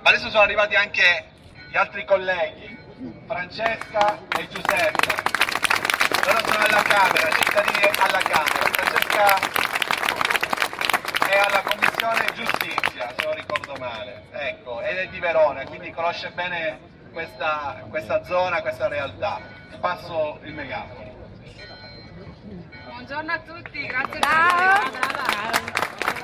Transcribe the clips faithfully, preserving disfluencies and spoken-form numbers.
Adesso sono arrivati anche gli altri colleghi, Francesca e Giuseppe. Loro sono alla Camera, cittadini alla Camera. Francesca è alla Commissione Giustizia, se non ricordo male, ecco, ed è di Verona, quindi conosce bene questa, questa zona, questa realtà. Ti passo il megafono. Buongiorno a tutti, grazie Ciao. per avermi.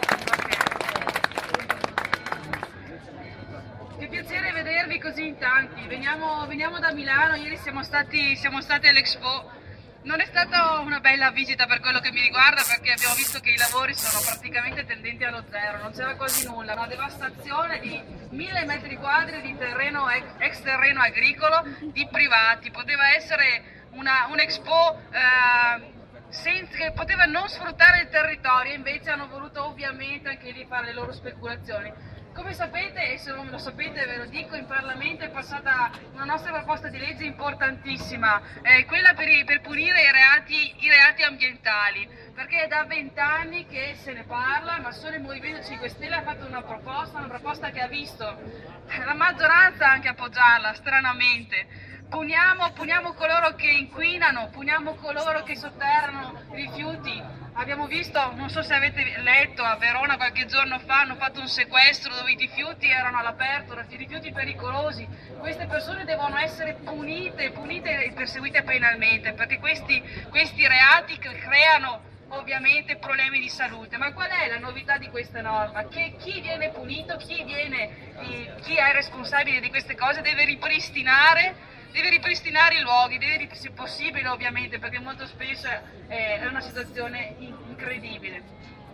Che piacere vedervi così in tanti. Veniamo, veniamo da Milano, ieri siamo stati, siamo stati all'Expo. Non è stata una bella visita per quello che mi riguarda, perché abbiamo visto che i lavori sono praticamente tendenti allo zero, non c'era quasi nulla, una devastazione di mille metri quadri di terreno ex, ex terreno agricolo di privati. Poteva essere una, un Expo eh, senza, che poteva non sfruttare il territorio, invece hanno voluto ovviamente anche lì fare le loro speculazioni. Come sapete, e se non lo sapete ve lo dico, in Parlamento è passata una nostra proposta di legge importantissima, eh, quella per, i, per punire i reati, i reati ambientali, perché è da vent'anni che se ne parla, ma solo il Movimento cinque Stelle ha fatto una proposta, una proposta che ha visto la maggioranza anche appoggiarla, stranamente. Puniamo, puniamo coloro che inquinano, puniamo coloro che sotterrano rifiuti. Abbiamo visto, non so se avete letto, a Verona qualche giorno fa hanno fatto un sequestro dove i rifiuti erano all'aperto, rifiuti pericolosi. Queste persone devono essere punite, punite e perseguite penalmente, perché questi, questi reati creano ovviamente problemi di salute. Ma qual è la novità di questa norma? Che chi viene punito, chi, viene, chi è responsabile di queste cose deve ripristinare deve ripristinare i luoghi, deve, se possibile ovviamente, perché molto spesso è una situazione incredibile.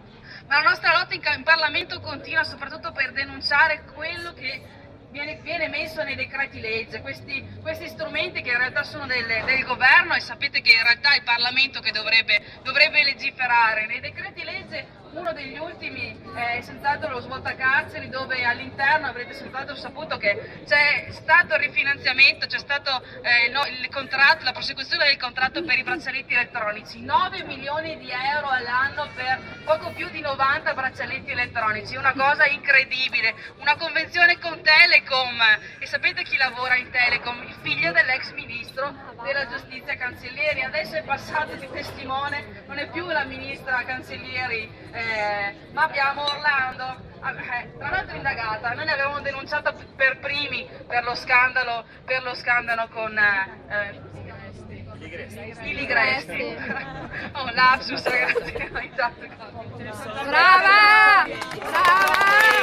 Ma la nostra lotta in, in Parlamento continua soprattutto per denunciare quello che viene, viene messo nei decreti legge, questi, questi strumenti che in realtà sono del, del governo, e sapete che in realtà è il Parlamento che dovrebbe, dovrebbe legiferare. Nei decreti legge uno degli ultimi è senz'altro lo svuotacarceri, dove all'interno avrete senz'altro saputo che c'è stato il rifinanziamento, c'è stato eh, no, il contratto, la prosecuzione del contratto per i braccialetti elettronici, nove milioni di euro all'anno per poco più di novanta braccialetti elettronici, una cosa incredibile, una convenzione con Telecom. E sapete chi lavora in Telecom? Il figlio dell'ex ministro della giustizia Cancellieri, adesso è passato di testimone, non è più la ministra Cancellieri, Eh, ma abbiamo Orlando, eh, tra l'altro indagata. Noi ne avevamo denunciato per primi per lo scandalo, per lo scandalo con eh, i Ligresti. Oh, lapsus, ragazzi. Brava! Brava!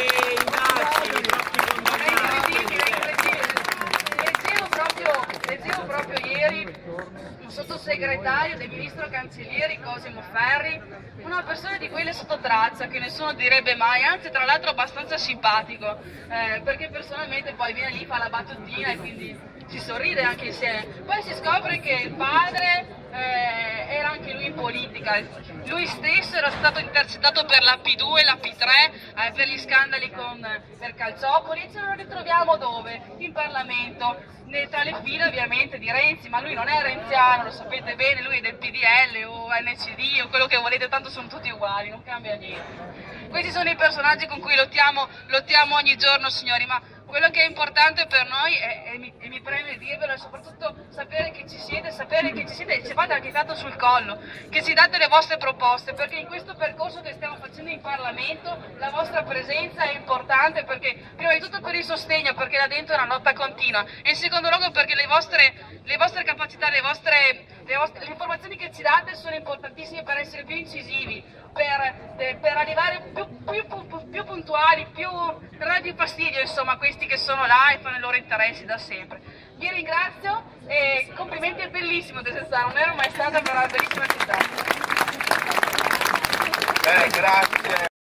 È incredibile, è incredibile. Leggevo proprio, leggevo proprio ieri un sottosegretario del ministro Cancellieri, Cosimo Ferri, una persona di quelle sotto traccia che nessuno direbbe mai, anzi tra l'altro abbastanza simpatico, eh, perché personalmente poi viene lì, fa la battuttina e quindi si sorride anche insieme. Poi si scopre che il padre eh, era anche lui in politica, lui stesso era stato intercettato per la P due, la P tre, eh, per gli scandali con, per Calciopoli, e ce lo ritroviamo dove? In Parlamento, tra le file ovviamente di Renzi, ma lui non è renziano, lo sapete bene, lui è del P D L o N C D o quello che volete, tanto sono tutti uguali, non cambia niente. Questi sono i personaggi con cui lottiamo, lottiamo ogni giorno, signori, ma quello che è importante per noi, è, e, mi, e mi preme dirvelo, è soprattutto sapere che ci siete, sapere che ci siete e ci fate anche tanto sul collo, che ci date le vostre proposte, perché in questo percorso che stiamo facendo in Parlamento la vostra presenza è importante, perché prima di tutto per il sostegno, perché là dentro è una lotta continua, e in secondo luogo perché le vostre, le vostre capacità, le, vostre, le, vostre, le informazioni che ci date sono importantissime per essere più incisivi, per, per arrivare più, più, più, più puntuali, più, per dare più fastidio insomma a questi che sono là e fanno i loro interessi da sempre. Vi ringrazio e complimenti, è bellissimo Desenzano, non ero mai stata, però è una bellissima città. Beh, grazie.